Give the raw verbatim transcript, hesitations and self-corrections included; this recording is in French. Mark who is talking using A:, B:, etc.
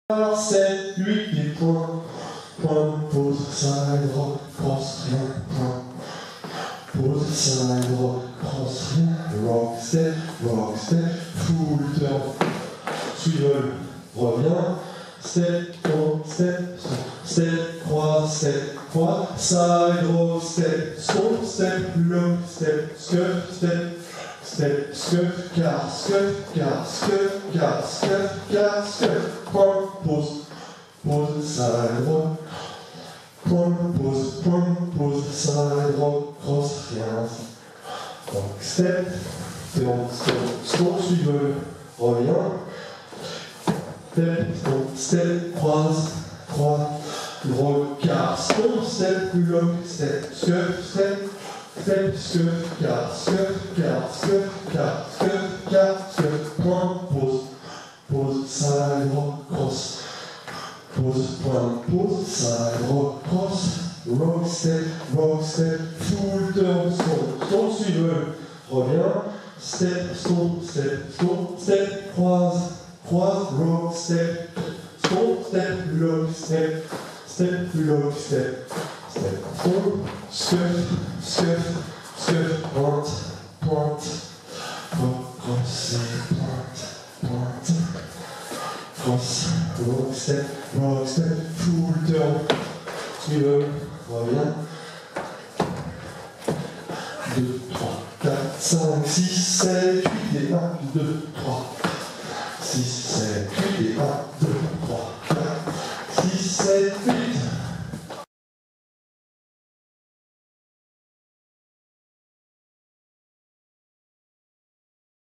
A: sept, huit, et point, point, pause, side, rock, cross, rien, point, pause, side, rock, cross, rien, rock, step, rock, step, full turn, swivel, revient, step, on, step, step, croise, step, croise, side, rock, step, stop, step, lock, step, scuff, step, step, scuff, car, scuff, car, scuff, car, scuff, car, scuff, point, pause, pause, side, rock, point, pause, point, pause, side, rock, cross, rien, donc step, turn, step, stop, swivel, revient, step, stop, step, croise, croise, rock, car, stop, step, lock, step, scuff, step, step, scuff, car, scuff, car, scuff, car, scuff, car, scuff, point, pause, pause, side, rock, cross, pause, point, pause, side, rock, cross, rock, step, rock, step, full turn, stop, stop, swivel, revient, step, stop, step, stop, step, croise, croise, rock, step, stop, step, lock, step, step, lock, step, step, stop, scuff, scuff, scuff, pointe, pointe, rock, cross, pointe, pointe, cross, rock, step, rock, step, full turn, swivel, revient, deux, trois, quatre, cinq, six, sept, huit, et un, deux, trois, six, sept, huit, et un,